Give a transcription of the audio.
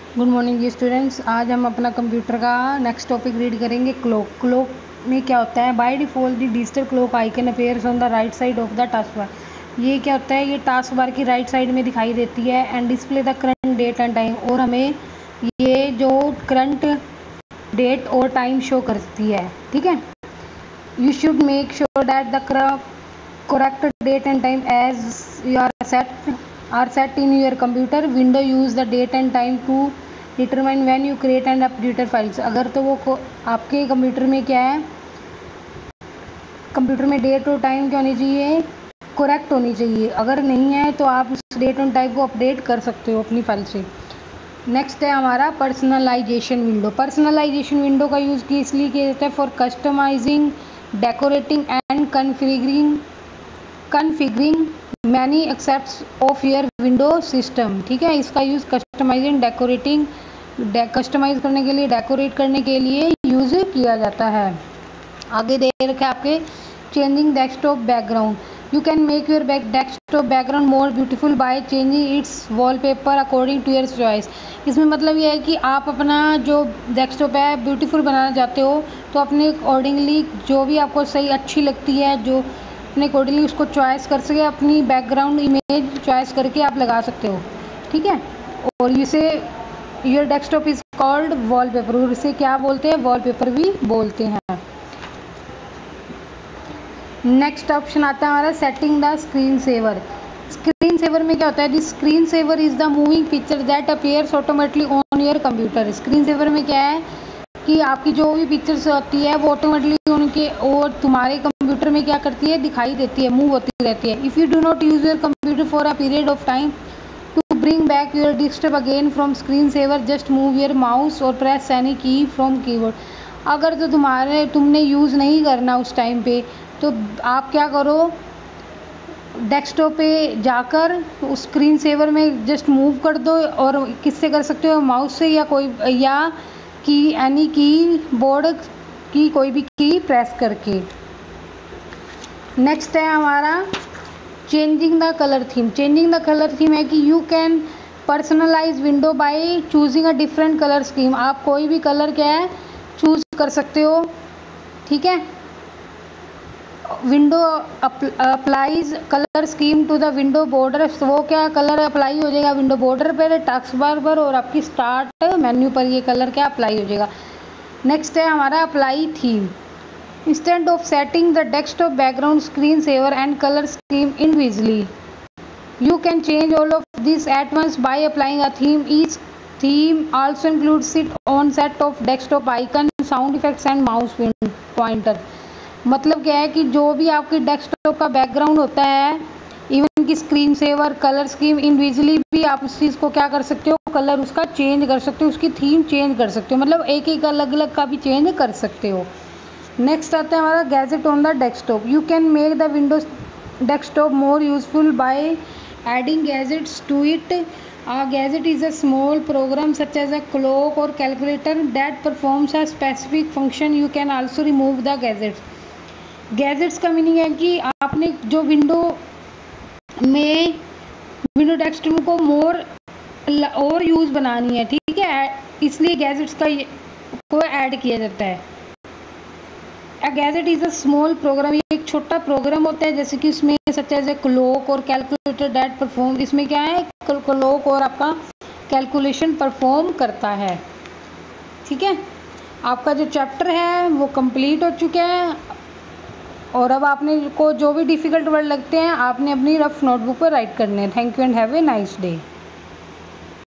Good morning जी students. आज हम अपना कंप्यूटर का नेक्स्ट टॉपिक रीड करेंगे। क्लॉक में क्या होता है? By default the digital clock icon appears on the right side of the task bar. ये क्या होता है? ये टास्क बार की राइट साइड में दिखाई देती है and display the current date and time, और हमें ये जो करंट डेट और टाइम शो करती है। ठीक है, you should make sure that the correct date and time as you are set in your computer window. Use the date and time to determine when you create and update files. अगर तो वो आपके computer में क्या है, computer में date और time क्या होनी चाहिए? करेक्ट होनी चाहिए। अगर नहीं है तो आप उस डेट और टाइम को अपडेट कर सकते हो अपनी फाइल से। नेक्स्ट है हमारा पर्सनलाइजेशन विंडो। पर्सनलाइजेशन विंडो का यूज़ इसलिए किया जाता है for customizing, decorating and configuring many accepts of your window system. ठीक है, इसका यूज़ कस्टमाइजिंग, डेकोरेटिंग, कस्टमाइज करने के लिए, डेकोरेट करने के लिए यूज़ किया जाता है। आगे दे रखा है आपके changing desktop background. You can make your desktop background more beautiful by changing its wallpaper according to your choice. इसमें मतलब ये है कि आप अपना जो डेस्कटॉप है ब्यूटीफुल बनाना चाहते हो तो अपने अकॉर्डिंगली जो भी आपको सही अच्छी लगती है, जो अपने अकॉर्डिंगली उसको चॉइस कर सके, अपनी बैकग्राउंड इमेज चॉइस करके आप लगा सकते हो। ठीक है, और इसे your desktop is called wallpaper, और इसे क्या बोलते हैं? वॉलपेपर भी बोलते हैं। नेक्स्ट ऑप्शन आता है हमारा setting the screen saver. Screen saver में क्या होता है? This screen saver is the moving picture that appears automatically on your computer. Screen saver में क्या है कि आपकी जो भी पिक्चर्स होती है वो ऑटोमेटिकली उनके और तुम्हारे कंप्यूटर में क्या करती है? दिखाई देती है, मूव होती रहती है। If you do not use your computer for a period of time to bring back your desktop again from screen saver, just move your mouse और press any key from keyboard. अगर तो तुमने use नहीं करना उस time पे तो आप क्या करो, डेस्कटॉप पे जाकर उस स्क्रीन सेवर में जस्ट मूव कर दो, और किससे कर सकते हो? माउस से या की एनी की बोर्ड की कोई भी की प्रेस करके। नेक्स्ट है हमारा changing the colour theme. Changing the colour theme है कि you can personalize window by choosing a different colour scheme. आप कोई भी कलर क्या है चूज कर सकते हो। ठीक है, window applies colour scheme to the window border. वो क्या कलर अप्लाई हो जाएगा विंडो बॉर्डर पर, टास्क बार पर और आपकी स्टार्ट मेन्यू पर ये कलर क्या अप्लाई हो जाएगा। नेक्स्ट है हमारा apply theme. Instant of setting the desktop background, screen saver and colour scheme individually, you can change all of this at once by applying a theme. Each theme also includes it on set of desktop icon, sound effects and mouse pointer. मतलब क्या है कि जो भी आपकी desktop का background होता है, इवन की screen saver, colour scheme, individually भी आप उस चीज़ को क्या कर सकते हो? कलर उसका चेंज कर सकते हो, उसकी थीम चेंज कर सकते हो, मतलब एक एक अलग अलग का भी चेंज कर सकते हो। नेक्स्ट आता है हमारा gadget on the desktop. You can make the Windows desktop more useful by adding gadgets to it. A gadget is a small program such as a clock or calculator that performs a specific function. You can also remove the gadgets. Gadgets का meaning है कि आपने जो window desktop को मोर और use बनानी है। ठीक है, इसलिए गैजेट्स को ऐड किया जाता है। A gadget is a small program. ये एक छोटा प्रोग्राम होता है, जैसे कि इसमें सच एज ए क्लॉक और कैलकुलेटर दैट परफॉर्म। इसमें क्या है? क्लॉक और आपका कैलकुलेशन परफॉर्म करता है। ठीक है, आपका जो चैप्टर है वो कंप्लीट हो चुका है, और अब आपने को जो भी डिफ़िकल्ट वर्ड लगते हैं आपने अपनी रफ नोटबुक पर राइट करने हैं। Thank you and have a nice day.